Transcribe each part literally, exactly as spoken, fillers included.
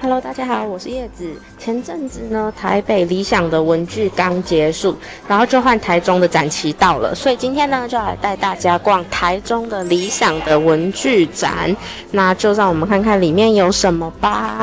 Hello， 大家好，我是叶子。前阵子呢，台北理想的文具刚结束，然后就换台中的展期到了，所以今天呢，就来带大家逛台中的理想的文具展。那就让我们看看里面有什么吧。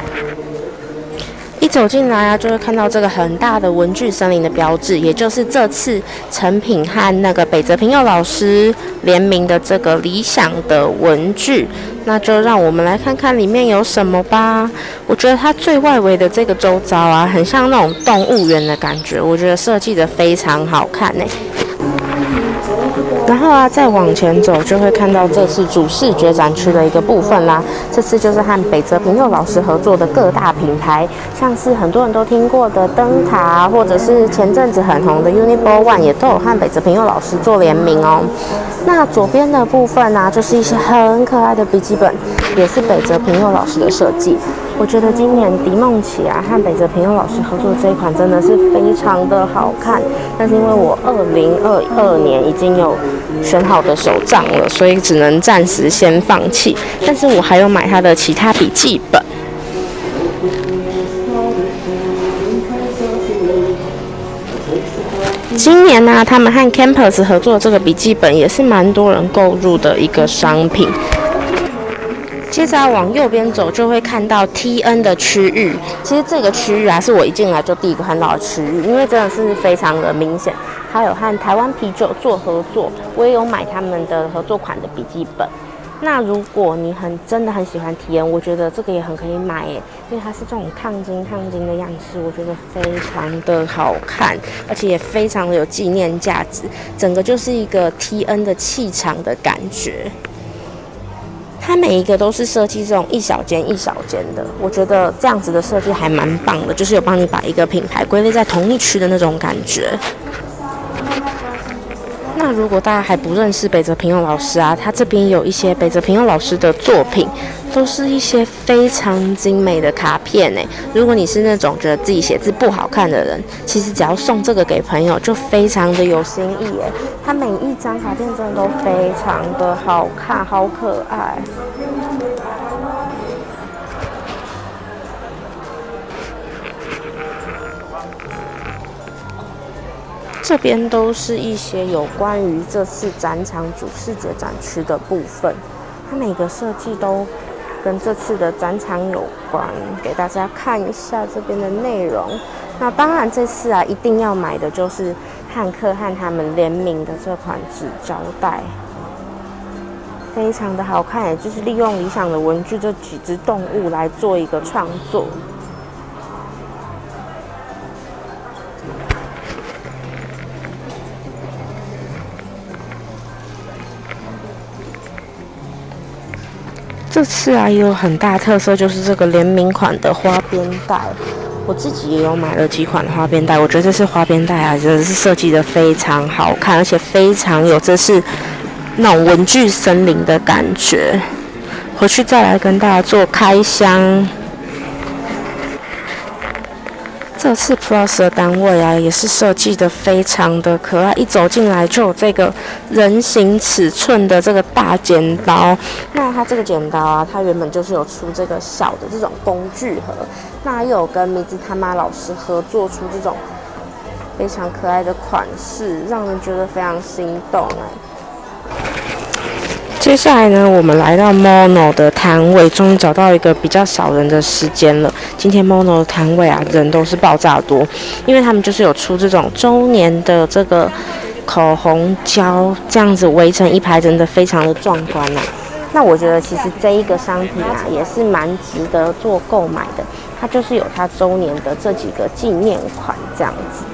一走进来啊，就会看到这个很大的文具森林的标志，也就是这次成品和那个北泽平佑老师联名的这个理想的文具。那就让我们来看看里面有什么吧。我觉得它最外围的这个周遭啊，很像那种动物园的感觉，我觉得设计的非常好看呢。然后啊，再往前走就会看到这次主视觉展区的一个部分啦。这次就是和北泽平佑老师合作的各大品牌，像是很多人都听过的灯塔，或者是前阵子很红的 Uniball One， 也都有和北泽平佑老师做联名哦。那左边的部分啊，就是一些很可爱的笔记本，也是北泽平佑老师的设计。我觉得今年迪梦起啊和北泽平佑老师合作的这一款真的是非常的好看，但是因为我二零二二年已经有选好的手账了，所以只能暂时先放弃。但是我还有买它的其他笔记本。今年呢、啊，他们和 Campus 合作的这个笔记本也是蛮多人购入的一个商品。接着往右边走，就会看到 T N 的区域。其实这个区域啊，是我一进来就第一个看到的区域，因为真的是非常的明显。它有和台湾啤酒做合作，我也有买他们的合作款的笔记本。那如果你很真的很喜欢 T N， 我觉得这个也很可以买耶，因为它是这种烫金烫金的样式，我觉得非常的好看，而且也非常的有纪念价值。整个就是一个 T N 的气场的感觉。它每一个都是设计这种一小间一小间的，我觉得这样子的设计还蛮棒的，就是有帮你把一个品牌归类在同一区的那种感觉。那如果大家还不认识北泽平佑老师啊，他这边有一些北泽平佑老师的作品，都是一些非常精美的卡片诶。如果你是那种觉得自己写字不好看的人，其实只要送这个给朋友，就非常的有新意诶。它每一张卡片真的都非常的好看，好可爱。这边都是一些有关于这次展场主视觉展区的部分，它每个设计都跟这次的展场有关，给大家看一下这边的内容。那当然这次啊，一定要买的就是汉克和他们联名的这款纸胶带，非常的好看，也就是利用理想的文具这几只动物来做一个创作。这次啊也有很大特色，就是这个联名款的花边带，我自己也有买了几款花边带，我觉得这次花边带啊真的是设计的非常好看，而且非常有这次那种文具森林的感觉。回去再来跟大家做开箱。这次 Plus 的单位啊，也是设计的非常的可爱，一走进来就有这个人形尺寸的这个大剪刀。那它这个剪刀啊，它原本就是有出这个小的这种工具盒，那又有跟米兹他妈老师合作出这种非常可爱的款式，让人觉得非常心动哎。接下来呢，我们来到 Mono 的摊位，终于找到一个比较少人的时间了。今天 Mono 的摊位啊，人都是爆炸多，因为他们就是有出这种周年的这个口红胶，这样子围成一排，真的非常的壮观啊。那我觉得其实这一个商品啊，也是蛮值得做购买的。它就是有它周年的这几个纪念款这样子。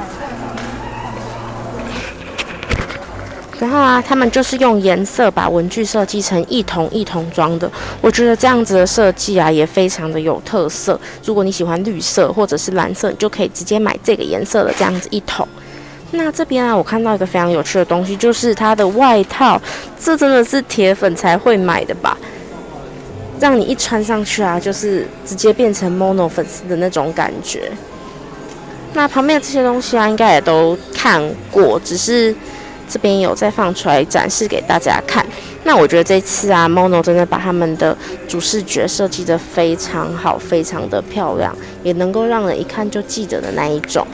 然后啊，他们就是用颜色把文具设计成一桶一桶装的，我觉得这样子的设计啊也非常的有特色。如果你喜欢绿色或者是蓝色，你就可以直接买这个颜色的这样子一桶。那这边啊，我看到一个非常有趣的东西，就是它的外套，这真的是铁粉才会买的吧？让你一穿上去啊，就是直接变成 Mono 粉丝的那种感觉。那旁边的这些东西啊，应该也都看过，只是这边有再放出来展示给大家看。 那我觉得这次啊 ，Mono 真的把他们的主视觉设计得非常好，非常的漂亮，也能够让人一看就记得的那一种。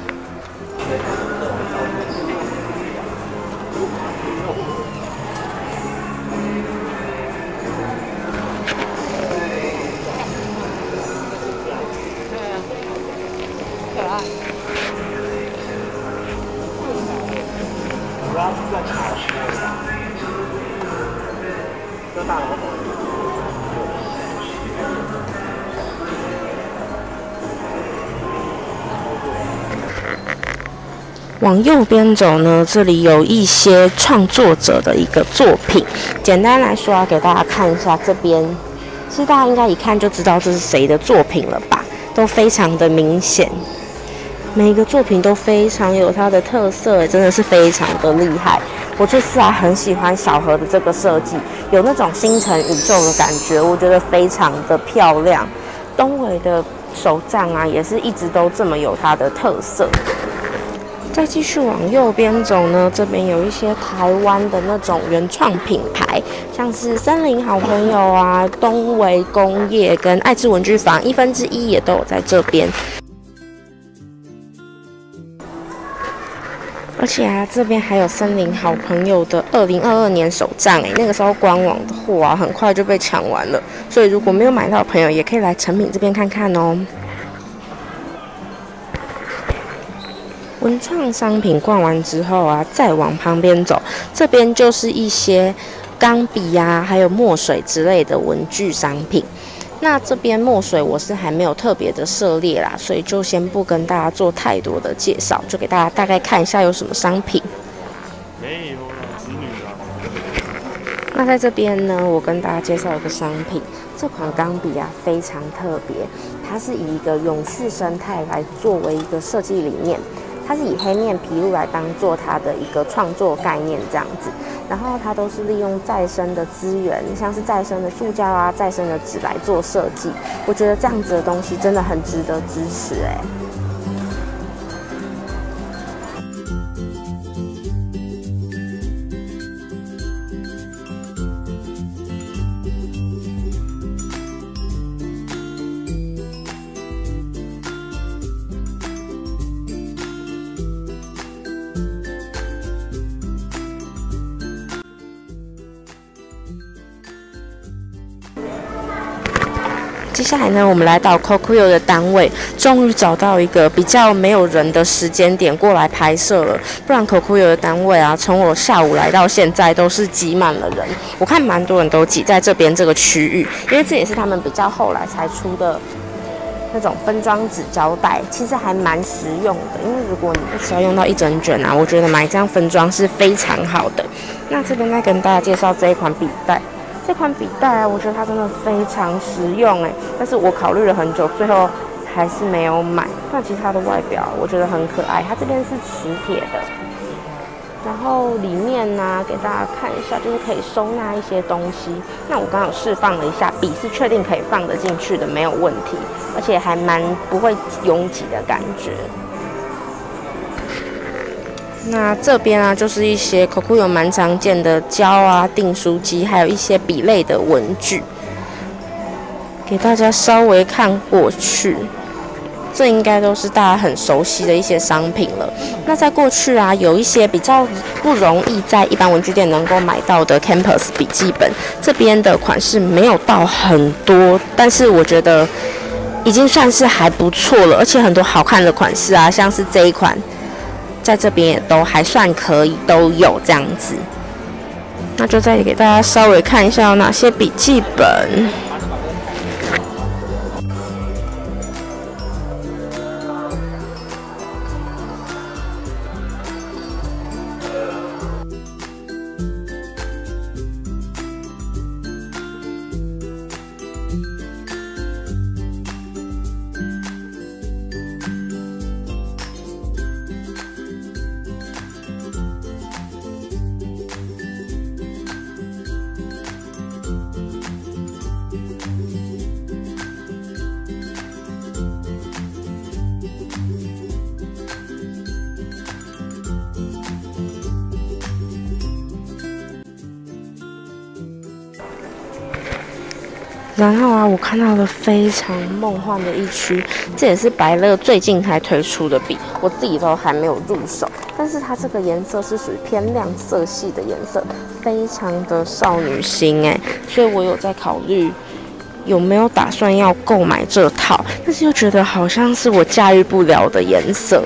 往右边走呢，这里有一些创作者的一个作品。简单来说啊，给大家看一下这边，其实大家应该一看就知道这是谁的作品了吧？都非常的明显，每一个作品都非常有它的特色，真的是非常的厉害。我这次啊很喜欢小河的这个设计，有那种星辰宇宙的感觉，我觉得非常的漂亮。东伟的手杖啊，也是一直都这么有它的特色。再继续往右边走呢，这边有一些台湾的那种原创品牌，像是森林好朋友啊、东维工业跟爱知文具坊一分之一也都有在这边。而且啊，这边还有森林好朋友的二零二二年手账，哎，那个时候官网的货啊，很快就被抢完了，所以如果没有买到的朋友，也可以来成品这边看看哦。文创商品逛完之后啊，再往旁边走，这边就是一些钢笔啊，还有墨水之类的文具商品。那这边墨水我是还没有特别的涉猎啦，所以就先不跟大家做太多的介绍，就给大家大概看一下有什么商品。没有啦，子女啦。那在这边呢，我跟大家介绍一个商品，这款钢笔啊非常特别，它是以一个永续生态来作为一个设计理念。它是以黑面琵鹭来当做它的一个创作概念这样子，然后它都是利用再生的资源，像是再生的塑胶啊、再生的纸来做设计。我觉得这样子的东西真的很值得支持哎、欸。接下来呢，我们来到 Kokuyo 的单位，终于找到一个比较没有人的时间点过来拍摄了。不然 Kokuyo 的单位啊，从我下午来到现在都是挤满了人。我看蛮多人都挤在这边这个区域，因为这也是他们比较后来才出的那种分装纸胶带，其实还蛮实用的。因为如果你不需要用到一整卷啊，我觉得买这样分装是非常好的。那这边再跟大家介绍这一款笔袋。这款笔袋啊，我觉得它真的非常实用哎，但是我考虑了很久，最后还是没有买。但其实它的外表我觉得很可爱，它这边是磁铁的，然后里面呢、啊、给大家看一下，就是可以收纳一些东西。那我刚好释放了一下，笔是确定可以放得进去的，没有问题，而且还蛮不会拥挤的感觉。那这边啊，就是一些 Kokuyo 蛮常见的胶啊、订书机，还有一些笔类的文具，给大家稍微看过去。这应该都是大家很熟悉的一些商品了。那在过去啊，有一些比较不容易在一般文具店能够买到的 Campus 笔记本，这边的款式没有到很多，但是我觉得已经算是还不错了，而且很多好看的款式啊，像是这一款。在这边也都还算可以，都有这样子。那就再给大家稍微看一下有哪些笔记本。 然后啊，我看到了非常梦幻的一区，这也是百乐最近才推出的笔，我自己都还没有入手。但是它这个颜色是属于偏亮色系的颜色，非常的少女心哎，所以我有在考虑有没有打算要购买这套，但是又觉得好像是我驾驭不了的颜色。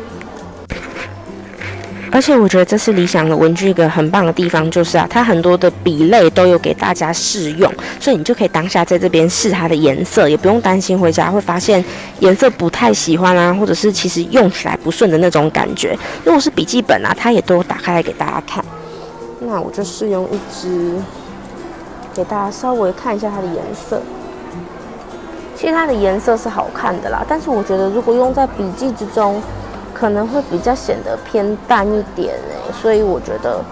而且我觉得这次理想的文具一个很棒的地方就是啊，它很多的笔类都有给大家试用，所以你就可以当下在这边试它的颜色，也不用担心回家会发现颜色不太喜欢啊，或者是其实用起来不顺的那种感觉。如果是笔记本啊，它也都打开来给大家看。那我就试用一支，给大家稍微看一下它的颜色。其实它的颜色是好看的啦，但是我觉得如果用在笔记之中，可能会比较显得偏淡一点哎，所以我觉得。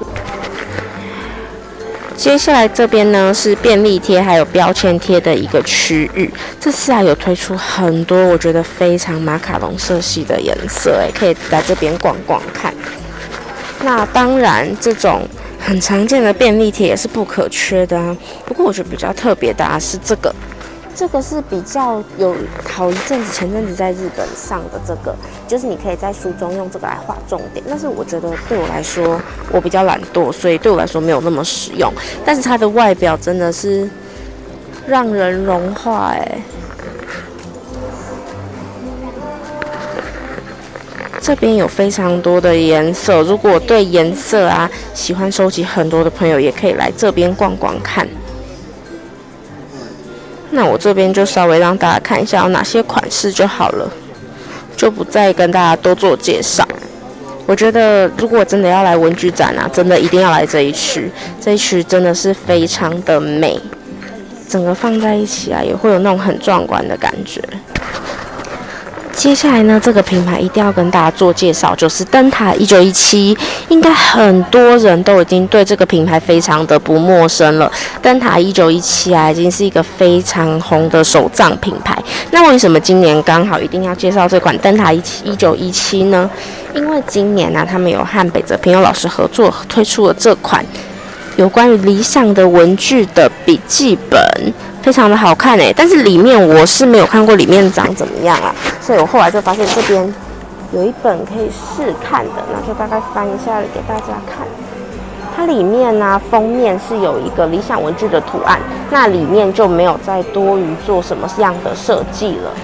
接下来这边呢是便利贴还有标签贴的一个区域，这次啊有推出很多我觉得非常马卡龙色系的颜色哎，可以来这边逛逛看。那当然这种很常见的便利贴也是不可缺的啊，不过我觉得比较特别的啊是这个。这个是比较有好一阵子，前阵子在日本上的这个，就是你可以在书中用这个来画重点。但是我觉得对我来说，我比较懒惰，所以对我来说没有那么实用。但是它的外表真的是让人融化哎。这边有非常多的颜色，如果对颜色啊喜欢收集很多的朋友，也可以来这边逛逛看。那我这边就稍微让大家看一下有哪些款式就好了，就不再跟大家多做介绍。我觉得如果真的要来文具展啊，真的一定要来这一区，这一区真的是非常的美，整个放在一起啊，也会有那种很壮观的感觉。接下来呢，这个品牌一定要跟大家做介绍，就是灯塔一九一七，应该很多人都已经对这个品牌非常的不陌生了。灯塔一九一七啊，已经是一个非常红的手账品牌。那为什么今年刚好一定要介绍这款灯塔一九一七呢？因为今年呢、啊，他们有和北泽平友老师合作推出了这款有关于理想的文具的笔记本。非常的好看哎，但是里面我是没有看过里面长怎么样啊，所以我后来就发现这边有一本可以试看的，那就大概翻一下给大家看。它里面呢、啊，封面是有一个理想文具的图案，那里面就没有再多余做什么样的设计了。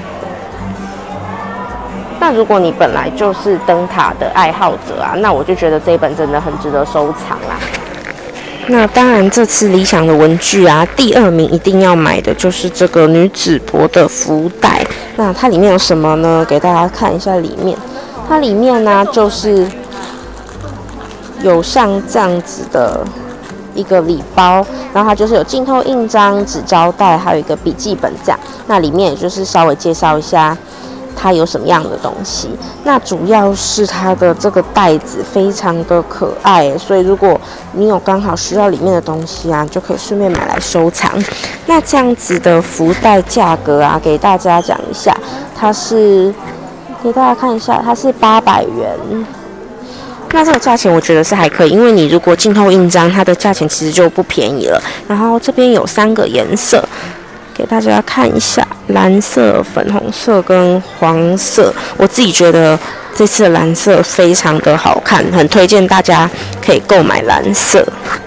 那如果你本来就是灯塔的爱好者啊，那我就觉得这一本真的很值得收藏啦。那当然，这次理想的文具啊，第二名一定要买的就是这个女子博的福袋。那它里面有什么呢？给大家看一下里面。它里面呢、啊，就是有像这样子的一个礼包，然后它就是有镜头印章、纸胶带，还有一个笔记本这样。那里面也就是稍微介绍一下它有什么样的东西。那主要是它的这个袋子非常的可爱，所以如果你有刚好需要里面的东西啊，就可以顺便买来收藏。那这样子的福袋价格啊，给大家讲一下，它是给大家看一下，它是八百元。那这个价钱我觉得是还可以，因为你如果镜头印章，它的价钱其实就不便宜了。然后这边有三个颜色。给大家看一下，蓝色、粉红色跟黄色。我自己觉得这次的蓝色非常的好看，很推荐大家可以购买蓝色。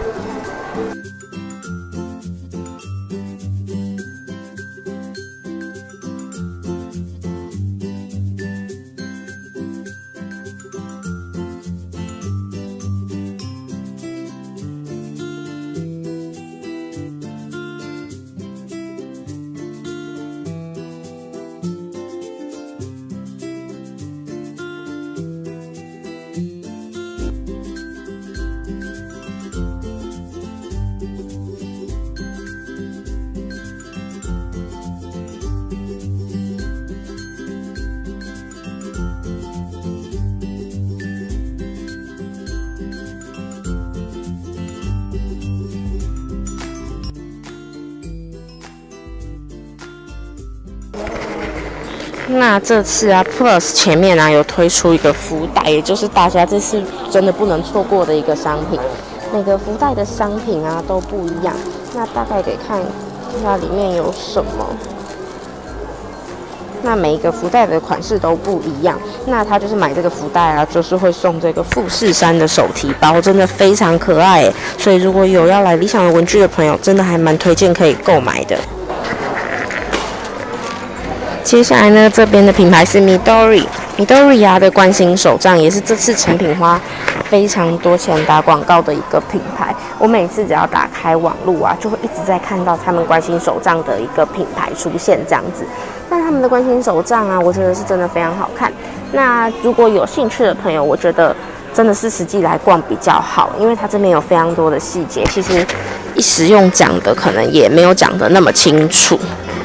那这次啊 ，Plus 前面啊有推出一个福袋，也就是大家这次真的不能错过的一个商品。每个福袋的商品啊都不一样，那大概给看它里面有什么？那每一个福袋的款式都不一样。那他就是买这个福袋啊，就是会送这个富士山的手提包，真的非常可爱耶。所以如果有要来理想的文具的朋友，真的还蛮推荐可以购买的。接下来呢，这边的品牌是 Midori。Midori 啊的关心手账也是这次成品花非常多钱打广告的一个品牌。我每次只要打开网络啊，就会一直在看到他们关心手账的一个品牌出现这样子。那他们的关心手账啊，我觉得是真的非常好看。那如果有兴趣的朋友，我觉得真的是实际来逛比较好，因为它这边有非常多的细节，其实一时用讲的可能也没有讲得那么清楚。